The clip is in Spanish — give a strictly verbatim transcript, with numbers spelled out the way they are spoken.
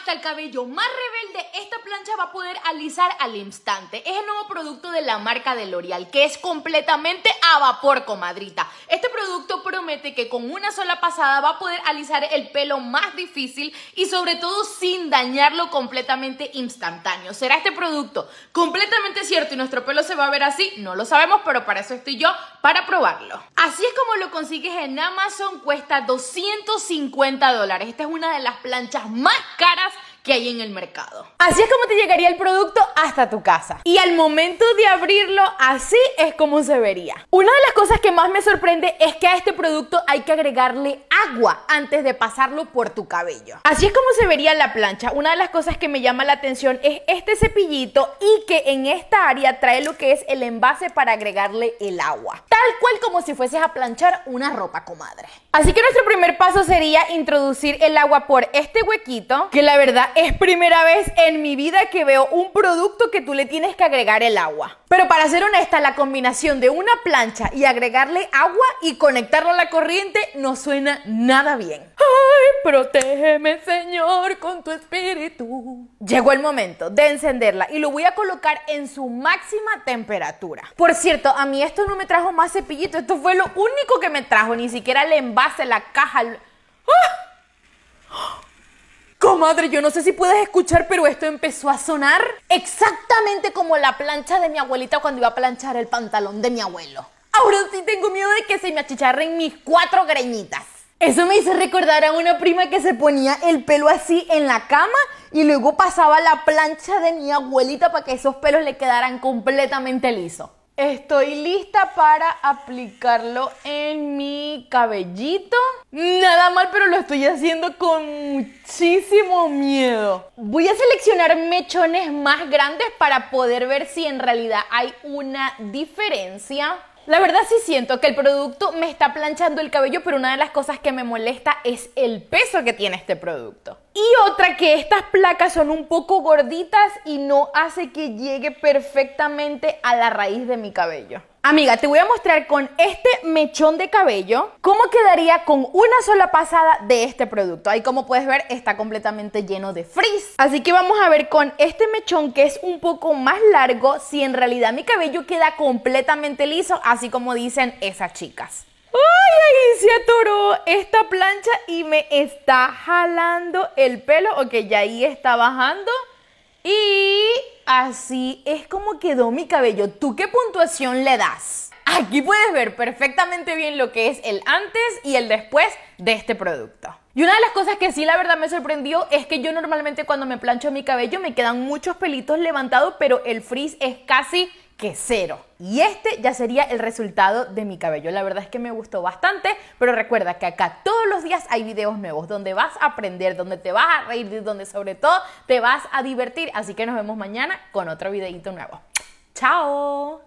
hasta el cabello más rebelde, esta plancha va a poder alisar al instante. Es el nuevo producto de la marca de L'Oreal, que es completamente a vapor, comadrita. Este producto promete que con una sola pasada va a poder alisar el pelo más difícil y sobre todo sin dañarlo completamente instantáneo. ¿Será este producto completamente cierto y nuestro pelo se va a ver así? No lo sabemos, pero para eso estoy yo, para probarlo. Así es como lo consigues en Amazon, cuesta doscientos cincuenta dólares. Esta es una de las planchas más caras que hay en el mercado. Así es como te llegaría el producto hasta tu casa. Y al momento de abrirlo, así es como se vería. Una de las cosas que más me sorprende es que a este producto hay que agregarle agua antes de pasarlo por tu cabello. Así es como se vería la plancha. Una de las cosas que me llama la atención es este cepillito y que en esta área trae lo que es el envase para agregarle el agua. Tal cual como si fueses a planchar una ropa, comadre. Así que nuestro primer paso sería introducir el agua por este huequito, que la verdad es primera vez en mi vida que veo un producto que tú le tienes que agregar el agua. Pero para ser honesta, la combinación de una plancha y agregarle agua y conectarlo a la corriente no suena nada bien. ¡Ay, protégeme, Señor, con tu espíritu! Llegó el momento de encenderla y lo voy a colocar en su máxima temperatura. Por cierto, a mí esto no me trajo más cepillito, esto fue lo único que me trajo, ni siquiera el envase, la caja... ¡Ah! Comadre, yo no sé si puedes escuchar, pero esto empezó a sonar exactamente como la plancha de mi abuelita cuando iba a planchar el pantalón de mi abuelo. Ahora sí tengo miedo de que se me achicharren mis cuatro greñitas. Eso me hizo recordar a una prima que se ponía el pelo así en la cama y luego pasaba la plancha de mi abuelita para que esos pelos le quedaran completamente lisos. Estoy lista para aplicarlo en mi cabellito. Nada mal, pero lo estoy haciendo con muchísimo miedo. Voy a seleccionar mechones más grandes para poder ver si en realidad hay una diferencia. La verdad sí siento que el producto me está planchando el cabello, pero una de las cosas que me molesta es el peso que tiene este producto. Y otra, que estas placas son un poco gorditas y no hace que llegue perfectamente a la raíz de mi cabello. Amiga, te voy a mostrar con este mechón de cabello cómo quedaría con una sola pasada de este producto. Ahí, como puedes ver, está completamente lleno de frizz. Así que vamos a ver con este mechón, que es un poco más largo, si en realidad mi cabello queda completamente liso, así como dicen esas chicas. ¡Ay, ahí se atoró esta plancha y me está jalando el pelo! Ok, ya ahí está bajando. Y así es como quedó mi cabello. ¿Tú qué puntuación le das? Aquí puedes ver perfectamente bien lo que es el antes y el después de este producto. Y una de las cosas que sí la verdad me sorprendió es que yo normalmente cuando me plancho mi cabello me quedan muchos pelitos levantados, pero el frizz es casi que cero. Y este ya sería el resultado de mi cabello. La verdad es que me gustó bastante, pero recuerda que acá todos los días hay videos nuevos donde vas a aprender, donde te vas a reír, donde sobre todo te vas a divertir. Así que nos vemos mañana con otro videito nuevo. ¡Chao!